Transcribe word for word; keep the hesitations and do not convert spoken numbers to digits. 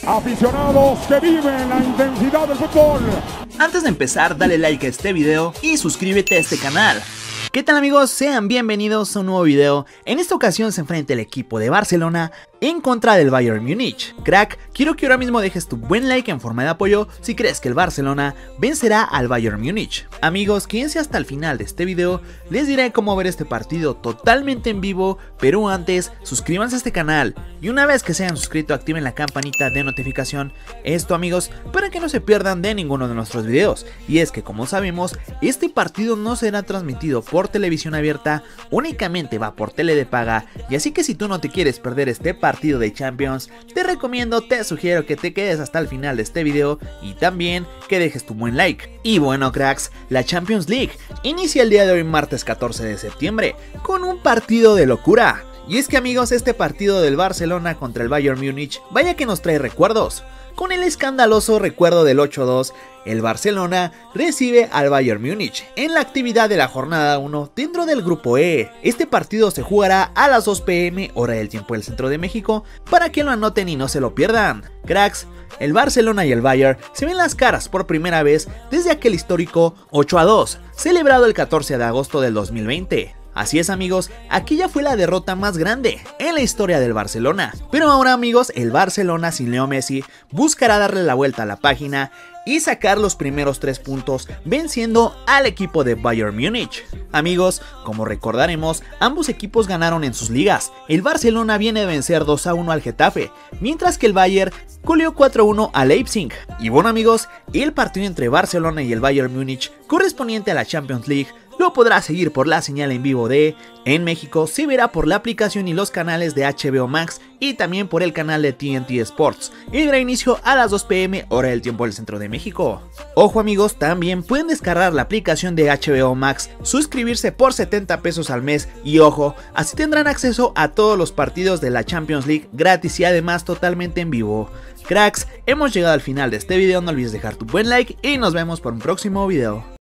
Aficionados que viven la intensidad del fútbol. Antes de empezar, dale like a este video y suscríbete a este canal. ¿Qué tal amigos? Sean bienvenidos a un nuevo video. En esta ocasión se enfrenta el equipo de Barcelona en contra del Bayern Múnich. Crack, quiero que ahora mismo dejes tu buen like en forma de apoyo si crees que el Barcelona vencerá al Bayern Múnich. Amigos, quédense hasta el final de este video, les diré cómo ver este partido totalmente en vivo, pero antes, suscríbanse a este canal y una vez que se hayan suscrito activen la campanita de notificación. Esto amigos, para que no se pierdan de ninguno de nuestros videos. Y es que como sabemos, este partido no será transmitido por televisión abierta, únicamente va por tele de paga, y así que si tú no te quieres perder este partido, partido de Champions, te recomiendo, te sugiero que te quedes hasta el final de este video y también que dejes tu buen like. Y bueno cracks, la Champions League inicia el día de hoy martes catorce de septiembre con un partido de locura. Y es que amigos, este partido del Barcelona contra el Bayern Múnich, vaya que nos trae recuerdos. Con el escandaloso recuerdo del ocho dos, el Barcelona recibe al Bayern Múnich en la actividad de la jornada uno dentro del grupo E. Este partido se jugará a las dos pe eme hora del tiempo del centro de México para que lo anoten y no se lo pierdan. Cracks, el Barcelona y el Bayern se ven las caras por primera vez desde aquel histórico ocho a dos, celebrado el catorce de agosto del dos mil veinte. Así es amigos, aquella fue la derrota más grande en la historia del Barcelona. Pero ahora amigos, el Barcelona sin Leo Messi buscará darle la vuelta a la página y sacar los primeros tres puntos venciendo al equipo de Bayern Múnich. Amigos, como recordaremos, ambos equipos ganaron en sus ligas. El Barcelona viene de vencer dos a uno al Getafe, mientras que el Bayern goleó cuatro a uno a Leipzig. Y bueno amigos, el partido entre Barcelona y el Bayern Múnich correspondiente a la Champions League lo podrá seguir por la señal en vivo de En México, se verá por la aplicación y los canales de H B O Max y también por el canal de T N T Sports. Y dará inicio a las dos pe eme hora del tiempo del centro de México. Ojo amigos, también pueden descargar la aplicación de H B O Max, suscribirse por setenta pesos al mes y ojo, así tendrán acceso a todos los partidos de la Champions League gratis y además totalmente en vivo. Cracks, hemos llegado al final de este video, no olvides dejar tu buen like y nos vemos por un próximo video.